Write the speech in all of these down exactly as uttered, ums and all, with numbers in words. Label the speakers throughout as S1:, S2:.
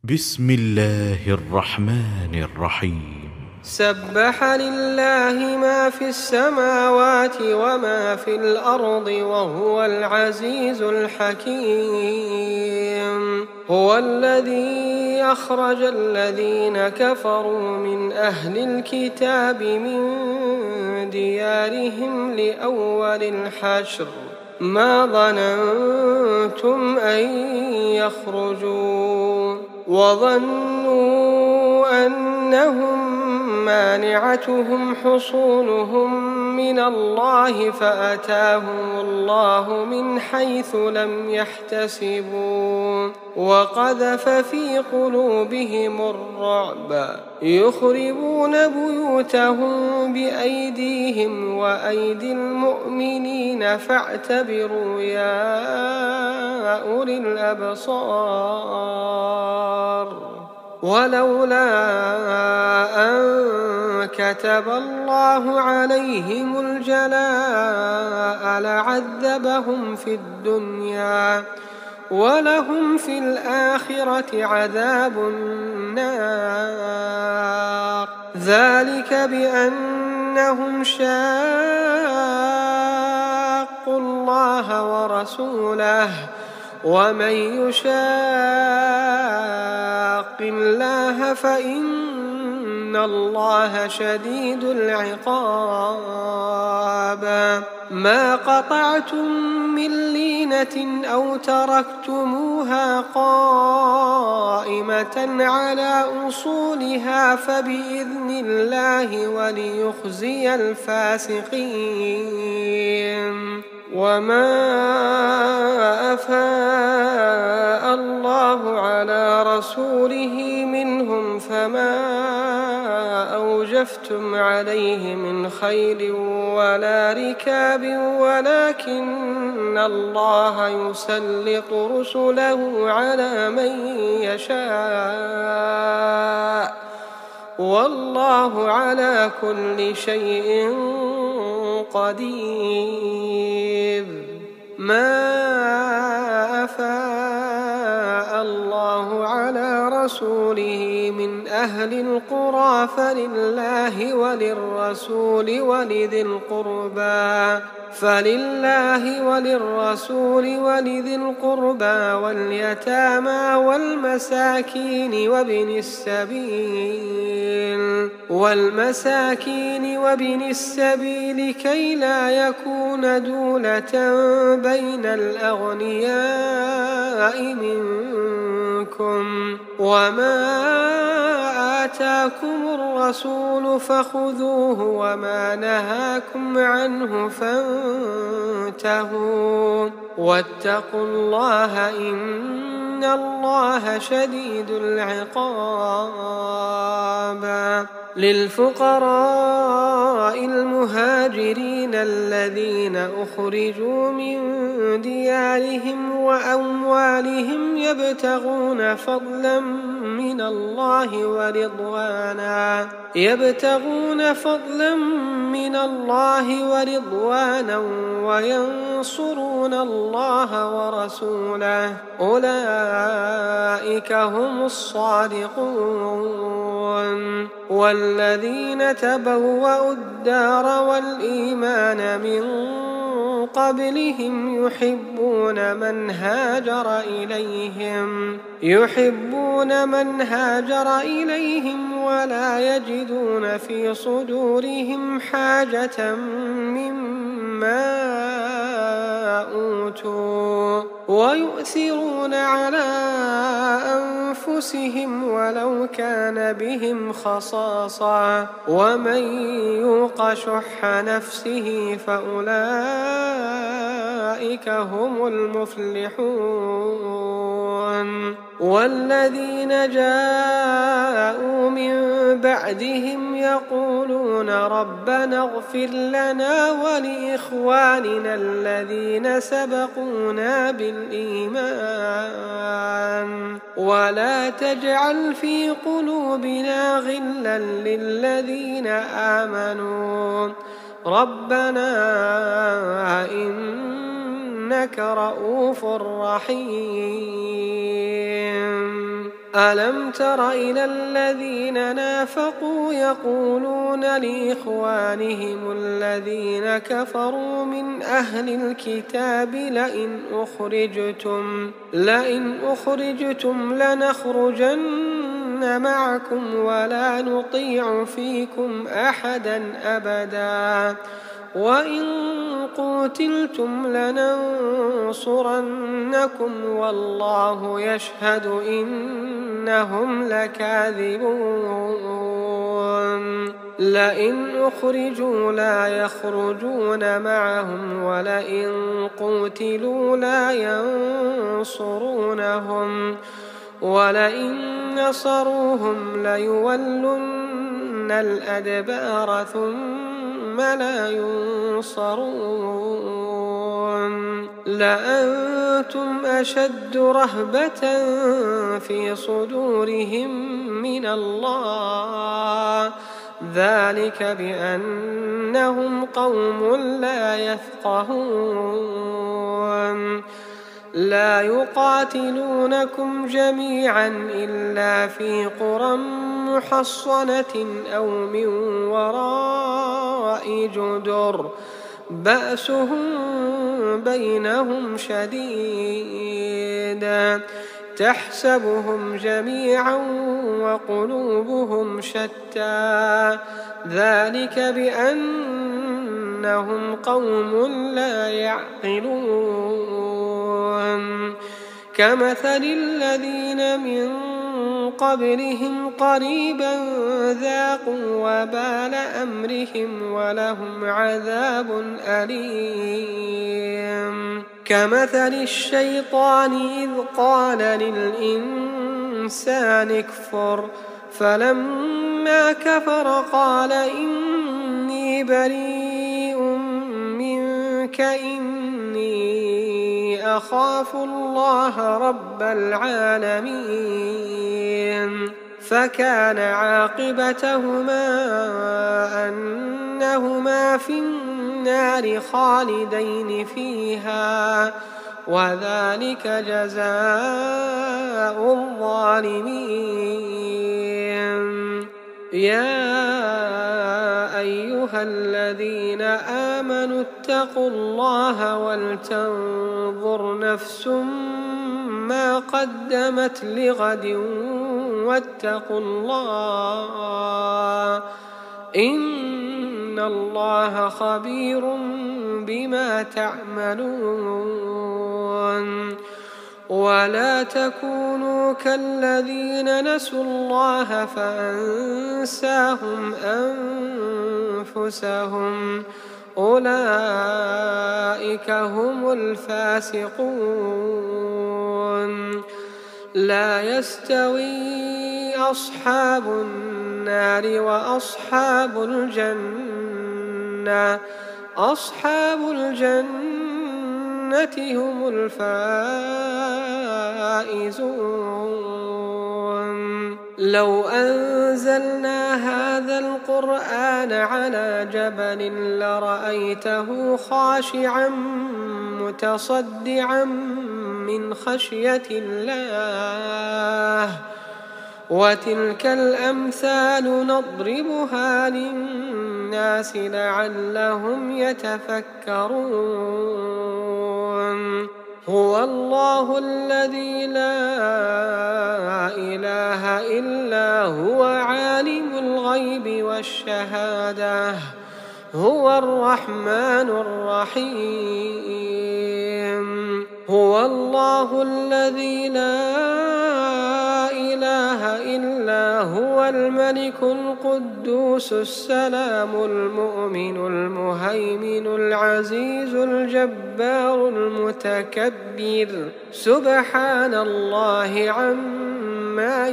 S1: بسم الله الرحمن الرحيم.
S2: سبح لله ما في السماوات وما في الأرض وهو العزيز الحكيم. هو الذي أخرج الذين كفروا من أهل الكتاب من ديارهم لأول الحشر ما ظننتم أن يخرجوا وظنوا أنهم مانعتهم حصونهم من الله فأتاهم الله من حيث لم يحتسبوا وقذف في قلوبهم الرعب يخربون بيوتهم بأيديهم وأيدي المؤمنين فاعتبروا يا أولي الأبصار. ولولا أن كتب الله عليهم الجلاء لعذبهم في الدنيا ولهم في الآخرة عذاب النار ذلك بأنهم شاقوا الله ورسوله ومن يشاق الله فإن الله شديد العقاب. ما قطعتم من لينة أو تركتموها قائمة على أصولها فبإذن الله وليخزي الفاسقين. وما أفاء الله على رسوله منهم فما أوجفتم عليه من خيل ولا ركاب ولكن الله يسلط رسله على من يشاء والله على كل شيء قدير. ما أفاء الله على رسوله من أهل القرى فلله وللرسول ولذي القربى فلله وللرسول ولذي القربى واليتامى والمساكين وابن السبيل والمساكين وابن السبيل كي لا يكون دولة بين الأغنياء منكم وما آتاكم الرسول فخذوه وما نهاكم عنه فانتهوا واتقوا الله إن الله شديد العقاب. للفقراء المهاجرين الذين أخرجوا من ديارهم وأموالهم يبتغون فضلا من الله ورضوانا يبتغون فضلا من الله ورضوانا وينصرون الله ورسوله أولئك هم الصادقون. والذين تبوأوا الدار والإيمان من قبلهم يحبون من هاجر إليهم يحبون من هاجر إليهم ولا يجدون في صدورهم حاجة مما أوتوا ويؤثرون على أنفسهم ولو كان بهم خصاصة ومن يوق شح نفسه فأولئك هم المفلحون. والذين جاءوا من بعدهم يقولون ربنا اغفر لنا ولإخواننا الذين سبقونا بالإيمان ولا تجعل في قلوبنا غلا للذين آمنوا ربنا إنك رؤوف رحيم. ألم تر إلى الذين نافقوا يقولون لإخوانهم الذين كفروا من أهل الكتاب لئن أخرجتم, لئن أخرجتم لنخرجن معكم ولا نطيع فيكم أحدا أبدا وإن قوتلتم لننصرنكم والله يشهد إنهم لكاذبون لئن أخرجوا لا يخرجون معهم ولئن قوتلوا لا ينصرونهم ولئن نصروهم ليولن الأدبار ثم لا ينصرون لأنتم أشد رهبة في صدورهم من الله ذلك بأنهم قوم لا يفقهون لا يقاتلونكم جميعا إلا في قرى محصنة أو من وراء جدر بأسهم بينهم شديد تحسبهم جميعا وقلوبهم شتى ذلك بأنهم قوم لا يعقلون كمثل الذين من قبلهم قريبا ذاقوا وبال أمرهم ولهم عذاب أليم كمثل الشيطان إذ قال للإنسان اكفر فلما كفر قال إني بريء منك إني أخاف الله رب العالمين فكان عاقبتهما أنهما في النار خالدين فيها وذلك جزاء الظالمين يا أيها الذين آمنوا اتقوا الله ولتنظر نفس ما قدمت لغد واتقوا الله إن الله خبير بما تعملون ولا تكونوا كالذين نسوا الله فأنساهم أنفسهم أولئك هم الفاسقون لا يستوي أصحاب النار وأصحاب الجنة أصحاب الجنة هم الفائزون لو أنزلنا هذا القرآن على جبل لرأيته خاشعا متصدعا من خشية الله وتلك الأمثال نضربها للناس لعلهم يتفكرون هو الله الذي لا إله إلا هو عالم الغيب والشهادة هو الرحمن الرحيم هو الله الذي لا إله إلا هو الملك القدوس السلام المؤمن المهيمن العزيز الجبار المتكبر سبحان الله عما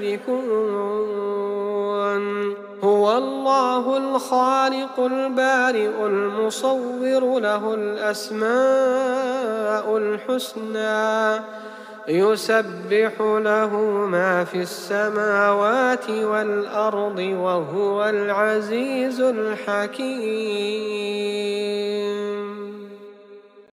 S2: يشركون هو الله الخالق البارئ المصور له الأسماء الحسنى يسبح له ما في السماوات والأرض وهو العزيز الحكيم.